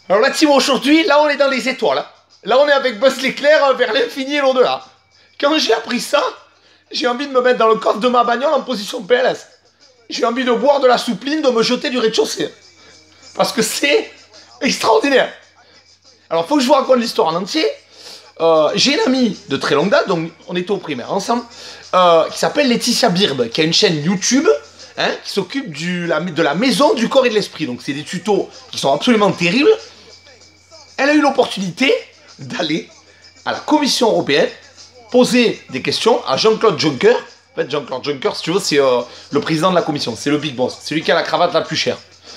Alors la team aujourd'hui, là on est dans les étoiles. Hein. Là on est avec Buzz l'éclair vers l'infini et l'au-delà. Quand j'ai appris ça, j'ai envie de me mettre dans le coffre de ma bagnole en position PLS. J'ai envie de boire de la soupline, de me jeter du rez-de-chaussée. Parce que c'est extraordinaire. Alors faut que je vous raconte l'histoire en entier. J'ai une amie de très longue date, donc on était au primaire ensemble, qui s'appelle Laetitia Birbe, qui a une chaîne YouTube, hein, qui s'occupe de la maison du corps et de l'esprit. Donc c'est des tutos qui sont absolument terribles. Elle a eu l'opportunité d'aller à la Commission européenne poser des questions à Jean-Claude Juncker. En fait, Jean-Claude Juncker, si tu veux, c'est le président de la Commission, c'est le big boss, c'est lui qui a la cravate la plus chère.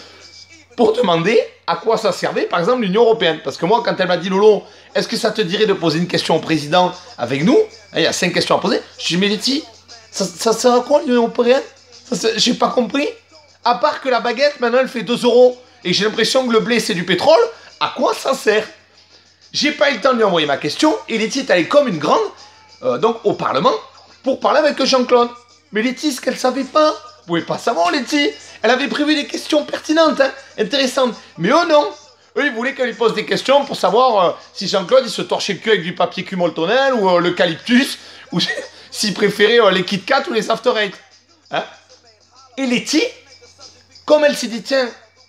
Pour demander à quoi ça servait, par exemple, l'Union européenne. Parce que moi, quand elle m'a dit, Lolo, est-ce que ça te dirait de poser une question au président avec nous? Il y a 5 questions à poser. Je dis, mais Letty, ça sert à quoi l'Union européenne? J'ai pas compris. À part que la baguette, maintenant, elle fait 2 € et j'ai l'impression que le blé, c'est du pétrole, à quoi ça sert? J'ai pas eu le temps de lui envoyer ma question et Letty est allée comme une grande, donc au Parlement, pour parler avec Jean-Claude. Mais Letty, ce qu'elle savait pas, vous pouvez pas savoir, Letty. Elle avait prévu des questions pertinentes, hein, intéressantes. Mais eux, non. Eux, ils voulaient qu'elle lui pose des questions pour savoir si Jean-Claude, il se torchait le cul avec du papier cul moltonel ou l'eucalyptus, ou s'il préférait les Kit Kat ou les After Eight. Hein. Et Letty, comme elle s'est dit, tiens,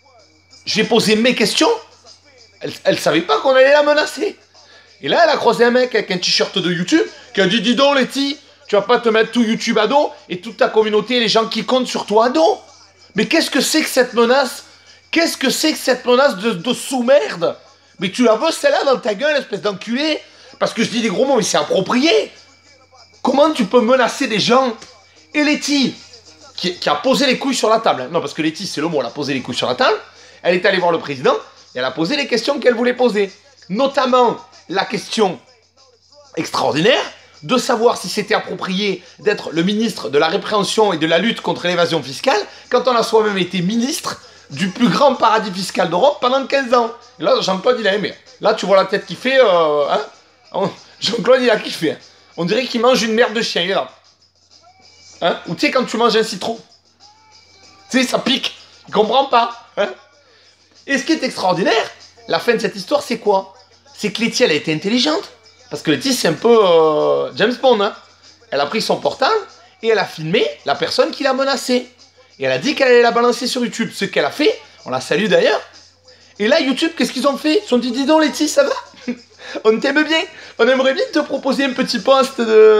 je vais poser mes questions, elle savait pas qu'on allait la menacer. Et là, elle a croisé un mec avec un t-shirt de YouTube qui a dit, dis donc, Letty, tu vas pas te mettre tout YouTube à dos et toute ta communauté et les gens qui comptent sur toi à dos. Mais qu'est-ce que c'est que cette menace? Qu'est-ce que c'est que cette menace de sous-merde? Mais tu la veux celle-là dans ta gueule, espèce d'enculé? Parce que je dis des gros mots, mais c'est approprié. Comment tu peux menacer des gens? Et Letty, qui a posé les couilles sur la table, hein. Non, parce que Letty, c'est le mot, elle a posé les couilles sur la table. Elle est allée voir le président et elle a posé les questions qu'elle voulait poser. Notamment la question extraordinaire de savoir si c'était approprié d'être le ministre de la répréhension et de la lutte contre l'évasion fiscale quand on a soi-même été ministre du plus grand paradis fiscal d'Europe pendant 15 ans. Et là, Jean-Claude, il a aimé. Là, tu vois la tête qu'il fait. Hein. Jean-Claude, il a kiffé. Hein. On dirait qu'il mange une merde de chien. Il est là. Hein. Ou tu sais, quand tu manges un citron. Tu sais, ça pique. Il comprend pas. Hein. Et ce qui est extraordinaire, la fin de cette histoire, c'est quoi? C'est que Letty, elle a été intelligente. Parce que Letty, c'est un peu James Bond. Hein. Elle a pris son portable et elle a filmé la personne qui l'a menacée. Et elle a dit qu'elle allait la balancer sur YouTube. Ce qu'elle a fait, on la salue d'ailleurs. Et là, YouTube, qu'est-ce qu'ils ont fait? Ils se sont dit, dis donc Letty, ça va? On t'aime bien. On aimerait bien te proposer un petit poste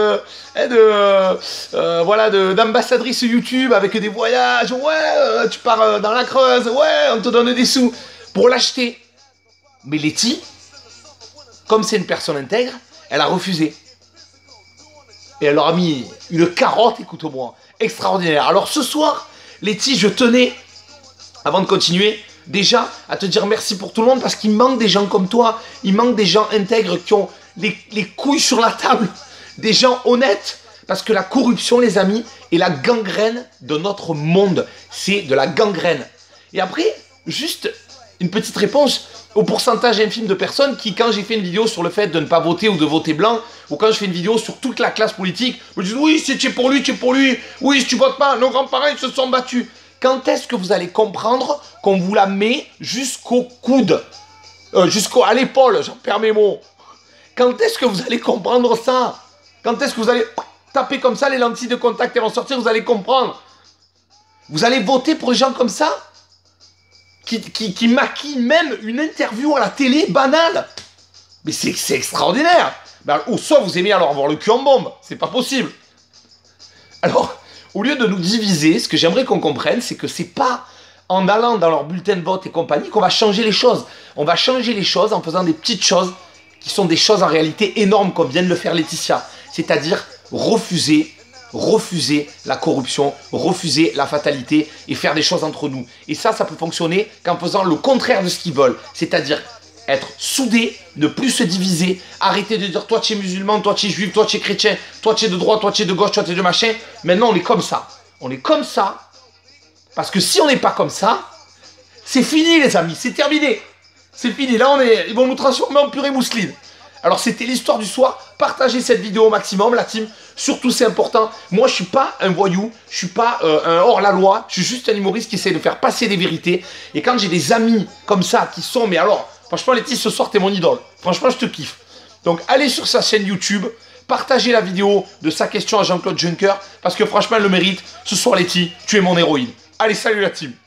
d'ambassadrice YouTube avec des voyages. Ouais, tu pars dans la Creuse. Ouais, on te donne des sous pour l'acheter. Mais Letty, comme c'est une personne intègre, elle a refusé. Et elle leur a mis une carotte, écoute-moi, extraordinaire. Alors ce soir, Letty, je tenais, avant de continuer, déjà à te dire merci pour tout le monde parce qu'il manque des gens comme toi. Il manque des gens intègres qui ont les couilles sur la table. Des gens honnêtes. Parce que la corruption, les amis, est la gangrène de notre monde. C'est de la gangrène. Et après, juste une petite réponse au pourcentage infime de personnes qui, quand j'ai fait une vidéo sur le fait de ne pas voter ou de voter blanc, ou quand je fais une vidéo sur toute la classe politique, me disent oui, si tu es pour lui, tu es pour lui. Oui, si tu votes pas, nos grands-parents, ils se sont battus. Quand est-ce que vous allez comprendre qu'on vous la met jusqu'au coude, à l'épaule, j'en perds mes mots. Quand est-ce que vous allez comprendre ça? Quand est-ce que vous allez taper comme ça, les lentilles de contact elles vont sortir, vous allez comprendre. Vous allez voter pour les gens comme ça qui maquillent même une interview à la télé banale. Mais c'est extraordinaire. Ben, ou soit vous aimez alors avoir le cul en bombe, c'est pas possible. Alors, au lieu de nous diviser, ce que j'aimerais qu'on comprenne, c'est que c'est pas en allant dans leur bulletin de vote et compagnie qu'on va changer les choses. On va changer les choses en faisant des petites choses qui sont des choses en réalité énormes comme vient de le faire Laetitia. C'est-à-dire refuser la corruption, refuser la fatalité et faire des choses entre nous. Et ça peut fonctionner qu'en faisant le contraire de ce qu'ils veulent. C'est-à-dire être soudés, ne plus se diviser, arrêter de dire toi tu es musulman, toi tu es juif, toi tu es chrétien, toi tu es de droite, toi tu es de gauche, toi tu es de machin. Maintenant on est comme ça. On est comme ça. Parce que si on n'est pas comme ça, c'est fini les amis, c'est terminé. C'est fini, là ils vont nous transformer en purée mousseline. Alors c'était l'histoire du soir, partagez cette vidéo au maximum la team, surtout c'est important. Moi je suis pas un voyou, je suis pas un hors-la-loi, je suis juste un humoriste qui essaie de faire passer des vérités. Et quand j'ai des amis comme ça qui sont, mais alors, Franchement, Letty, ce soir, t'es mon idole. Franchement, je te kiffe. Donc, allez sur sa chaîne YouTube, partagez la vidéo de sa question à Jean-Claude Juncker, parce que franchement, elle le mérite. Ce soir, Letty, tu es mon héroïne. Allez, salut la team.